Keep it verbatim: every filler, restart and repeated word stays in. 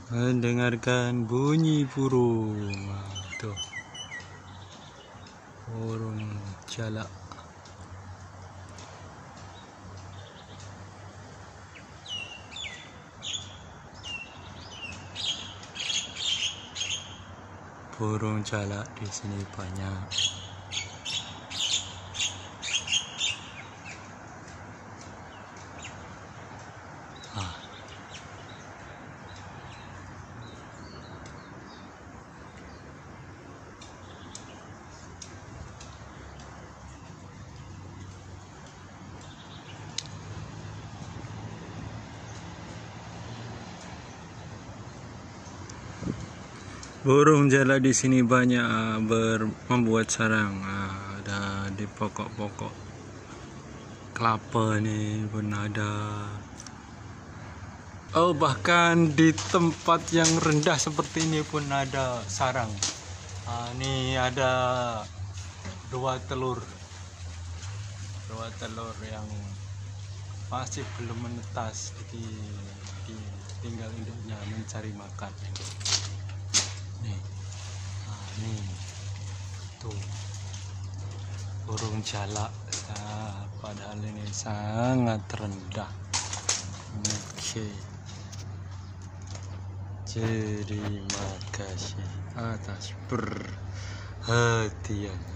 mendengarkan bunyi burung. Tuh, burung jalak. Burung jalak di sini banyak. Ah. Burung jalak di sini banyak uh, ber, membuat sarang. Uh, ada di pokok-pokok kelapa ni pun ada. Oh, bahkan di tempat yang rendah seperti ini pun ada sarang. Uh, ni ada dua telur, dua telur yang masih belum menetas. Jadi, di, tinggal induknya mencari makan. Nih, nah, nih, tuh burung jalak. Nah, padahal ini sangat rendah. Oke, terima kasih atas perhatian.